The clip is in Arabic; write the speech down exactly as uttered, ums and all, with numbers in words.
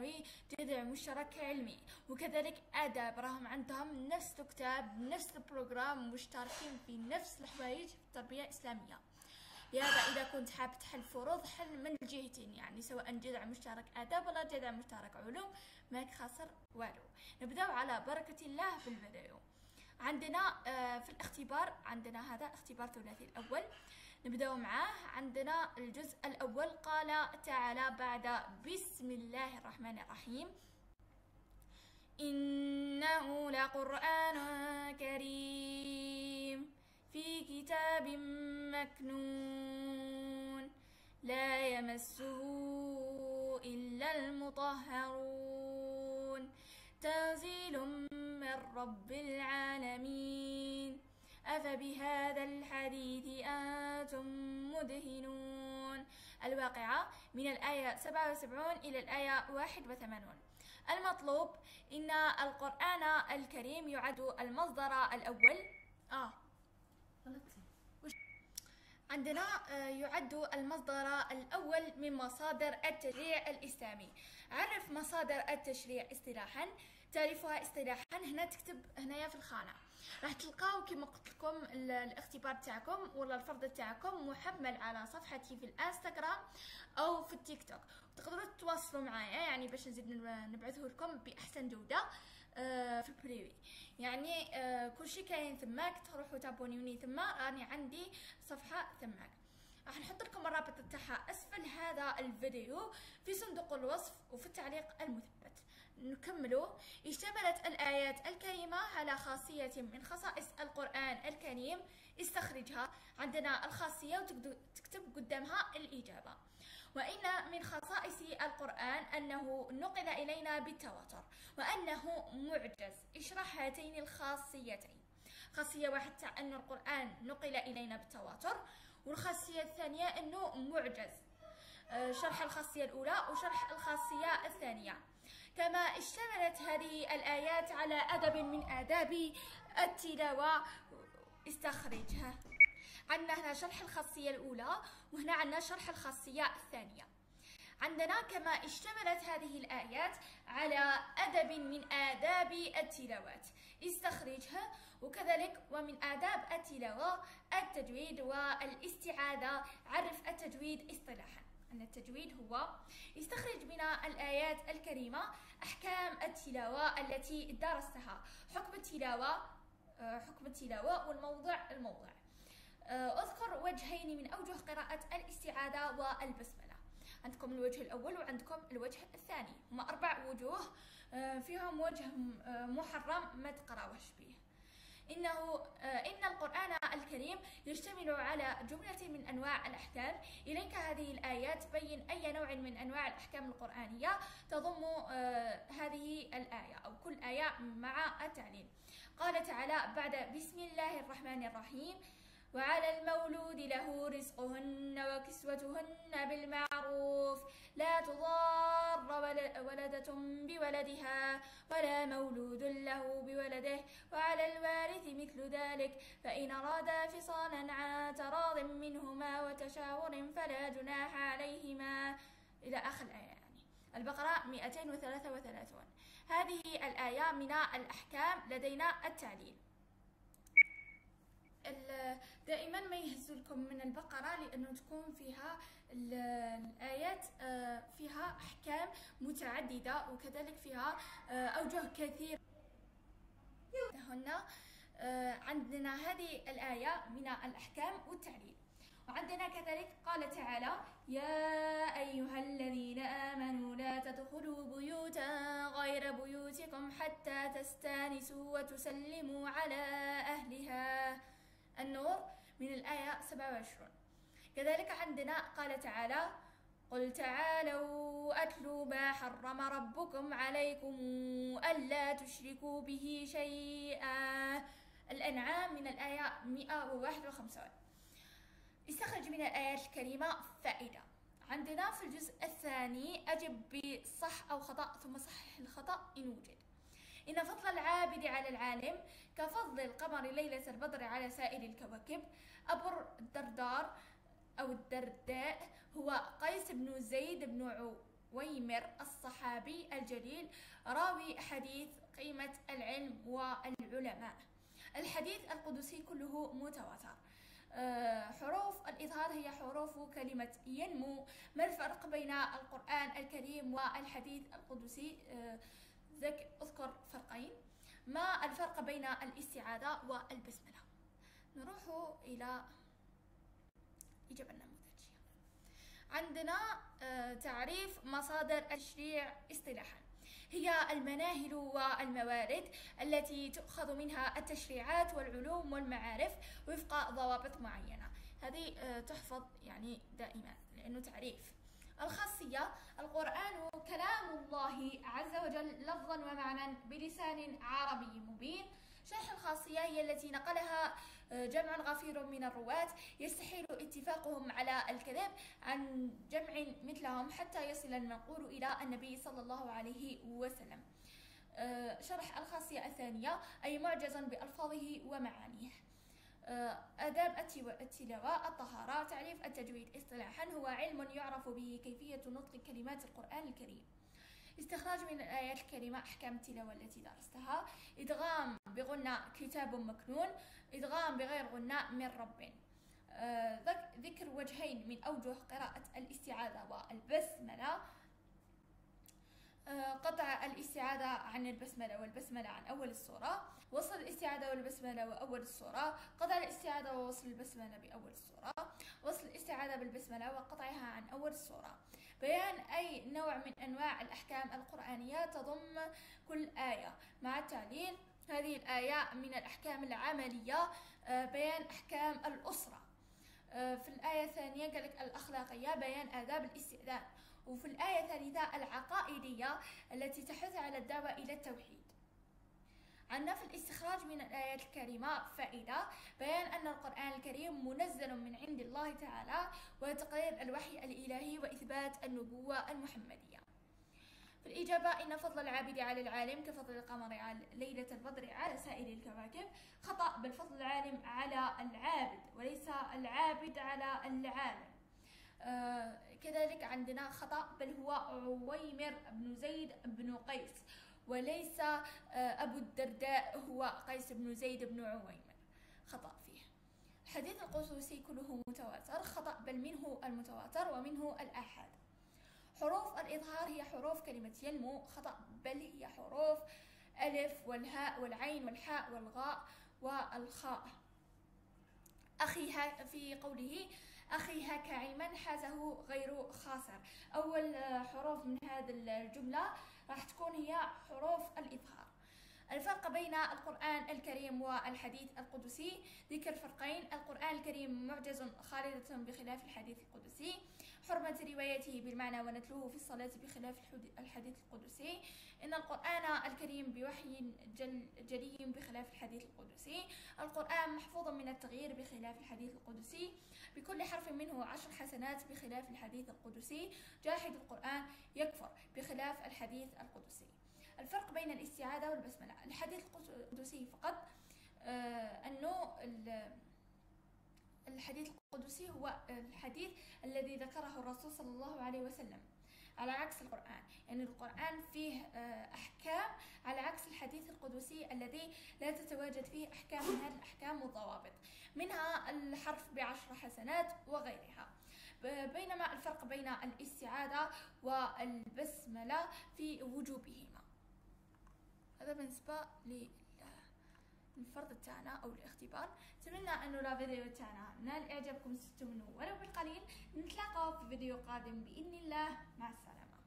ثانوي جذع مشترك علمي، وكذلك آداب راهم عندهم نفس الكتاب نفس البروجرام، مشتركين في نفس الحوايج في التربية الإسلامية. لهذا إذا كنت حاب تحل فروض حل من الجهتين، يعني سواء جذع مشترك آداب ولا جذع مشترك علوم، ماك خاسر والو. نبداو على بركة الله في الفيديو. عندنا في الاختبار عندنا هذا اختبار ثلاثي الأول، نبداو معاه. عندنا الجزء الأول قال تعالى بعد بسم الله الرحمن الرحيم: إنه لقرآن كريم في كتاب مكنون لا يمسه إلا المطهرون تنزيل من رب العالمين أفبهذا الحديث أنتم مدهنون. الواقعة من الآية سبعة وسبعين إلى الآية واحد وثمانين. المطلوب إن القرآن الكريم يعد المصدر الأول آه عندنا يعد المصدر الأول من مصادر التشريع الإسلامي. عرف مصادر التشريع اصطلاحا. تعرفها اصطلاحا هنا تكتب هنايا في الخانة، راح تلقاو كما قلت لكم الاختبار تاعكم ولا الفرض تاعكم محمل على صفحتي في الانستغرام او في التيك توك، تقدروا تتواصلوا معايا يعني باش نزيد نبعثه لكم باحسن جوده في البريفي. يعني كل شيء كاين ثماك، تروحوا تابونيوني ثم، راني عندي صفحه ثماك. راح نحط لكم الرابط تاعها اسفل هذا الفيديو في صندوق الوصف وفي التعليق المثبت. نكملوا. اشتملت الآيات الكريمة على خاصية من خصائص القرآن الكريم استخرجها. عندنا الخاصية وتكتب قدامها الإجابة. وإن من خصائص القرآن أنه نقل إلينا بالتواتر وأنه معجز. اشرح هاتين الخاصيتين. خاصية واحد تاع أن القرآن نقل إلينا بالتواتر، والخاصية الثانية أنه معجز. شرح الخاصية الأولى وشرح الخاصية الثانية. كما اشتملت هذه الآيات على أدب من آداب التلاوة استخرجها. عندنا هنا شرح الخاصية الأولى وهنا عندنا شرح الخاصية الثانية. عندنا كما اشتملت هذه الآيات على أدب من آداب التلاوات استخرجها، وكذلك ومن آداب التلاوة التجويد والاستعاذة. عرف التجويد اصطلاحا. أن التجويد هو يستخرج من الآيات الكريمة أحكام التلاوة التي درستها. حكم التلاوة حكم التلاوة والموضع الموضع. أذكر وجهين من أوجه قراءة الاستعاذة والبسملة. عندكم الوجه الأول وعندكم الوجه الثاني، هما أربع وجوه فيهم وجه محرم ما تقراوش به. إنه إن القرآن الكريم يشتمل على جملة من أنواع الأحكام. إليك هذه الآيات تبين أي نوع من أنواع الأحكام القرآنية تضم هذه الآية أو كل آية مع التعليل. قال تعالى بعد بسم الله الرحمن الرحيم: وعلى المولود له رزقهن وكسوتهن بالمعروف لا تضار ولدة بولدها ولا مولود له بولده وعلى الوارث مثل ذلك فإن أرادا فصالا عن تراض منهما وتشاور فلا جناح عليهما إلى آخر الآية. يعني البقرة مئتين وثلاثة وثلاثين. هذه الآية من الأحكام لدينا التعليل. دائما ما يهزوا لكم من البقرة لأنه تكون فيها الآيات فيها أحكام متعددة وكذلك فيها أوجه كثير. هنا عندنا هذه الآية من الأحكام والتعليل. وعندنا كذلك قال تعالى: يا أيها الذين آمنوا لا تدخلوا بيوتا غير بيوتكم حتى تستانسوا وتسلموا على أهلها. النور من الآية سبعة وعشرين. كذلك عندنا قال تعالى: قل تعالوا أتلوا ما حرم ربكم عليكم ألا تشركوا به شيئا. الأنعام من الآية مئة وواحد وخمسين. استخرج من الآيات الكريمة فائدة. عندنا في الجزء الثاني أجب بصح أو خطأ ثم صحح الخطأ إن وجد. إن فضل العابد على العالم كفضل القمر ليلة البدر على سائر الكواكب. أبو الدردار أو الدرداء هو قيس بن زيد بن عويمر الصحابي الجليل راوي حديث قيمة العلم والعلماء. الحديث القدسي كله متواتر. حروف الإظهار هي حروف كلمة ينمو. ما الفرق بين القرآن الكريم والحديث القدسي؟ ذك أذكر فرقين. ما الفرق بين الاستعاذة والبسملة؟ نروح إلى إجابة نموذجية. عندنا تعريف مصادر التشريع اصطلاحا: هي المناهل والموارد التي تؤخذ منها التشريعات والعلوم والمعارف وفق ضوابط معينة. هذه تحفظ يعني دائما لأنه تعريف. الخاصية: القرآن كلام الله عز وجل لفظا ومعنى بلسان عربي مبين. شرح الخاصية: هي التي نقلها جمع غفير من الرواة يستحيل اتفاقهم على الكذب عن جمع مثلهم حتى يصل المنقول إلى النبي صلى الله عليه وسلم. شرح الخاصية الثانية: أي معجزا بألفاظه ومعانيه. آداب التلاوة. الطهارة. تعريف التجويد اصطلاحا: هو علم يعرف به كيفية نطق كلمات القرآن الكريم. استخراج من الآيات الكريمة أحكام التلاوة التي درستها. إدغام بغنى كتاب مكنون. إدغام بغير غنى من رب. آه ذكر وجهين من أوجه قراءة الاستعاذة والبسملة. آه قطع الاستعاذة عن البسملة والبسملة عن أول السورة. وصل الاستعاذة والبسملة وأول السورة. قطع الاستعاذة ووصل البسملة بأول السورة. وصل الاستعاذة بالبسملة وقطعها عن أول السورة. بيان أي نوع من أنواع الأحكام القرآنية تضم كل آية مع التعليل. هذه الآية من الأحكام العملية. بيان أحكام الأسرة. في الآية الثانية قال لك الأخلاقية، بيان آداب الاستئذان. وفي الآية الثالثة العقائدية التي تحث على الدعوة إلى التوحيد. عندنا في الاستخراج من الآيات الكريمة فائدة: بيان أن القرآن الكريم منزل من عند الله تعالى وتقرير الوحي الإلهي وإثبات النبوة المحمدية. في الإجابة: إن فضل العابد على العالم كفضل القمر على ليلة البدر على سائر الكواكب. خطأ: بل فضل العالم على العابد وليس العابد على العالم. آه كذلك عندنا خطأ: بل هو عويمر بن زيد بن قيس وليس آه أبو الدرداء هو قيس بن زيد بن عويمر. خطأ فيه. الحديث القدسي كله متواتر. خطأ: بل منه المتواتر ومنه الآحاد. حروف الإظهار هي حروف كلمة ينمو. خطأ: بل هي حروف ألف والهاء والعين والحاء والغاء والخاء. أخي في قوله أخي هاك علما حازه غير خاسر. أول حروف من هذه الجملة راح تكون هي حروف الإظهار. الفرق بين القرآن الكريم والحديث القدسي. ذكر فرقين: القرآن الكريم معجز خالدة بخلاف الحديث القدسي. حرمة روايته بالمعنى ونتلوه في الصلاة بخلاف الحديث القدسي. إن القرآن الكريم بوحي جل جلي بخلاف الحديث القدسي. القرآن محفوظ من التغيير بخلاف الحديث القدسي. بكل حرف منه عشر حسنات بخلاف الحديث القدسي. جاحد القرآن يكفر بخلاف الحديث القدسي. الفرق بين الاستعاذة والبسملة. الحديث القدسي فقط آه أنه الحديث القدسي هو الحديث الذي ذكره الرسول صلى الله عليه وسلم، على عكس القرآن. يعني القرآن فيه آه أحكام على عكس الحديث القدسي الذي لا تتواجد فيه أحكام من هذه الأحكام والضوابط، منها الحرف بعشر حسنات وغيرها. بينما الفرق بين الاستعاذة والبسملة في وجوبهما. هذا بالنسبة للفرض تاعنا أو الاختبار. أتمنى أنه الفيديو تاعنا نال إعجابكم ستو منه ولو بالقليل. نتلاقى في فيديو قادم بإذن الله. مع السلامة.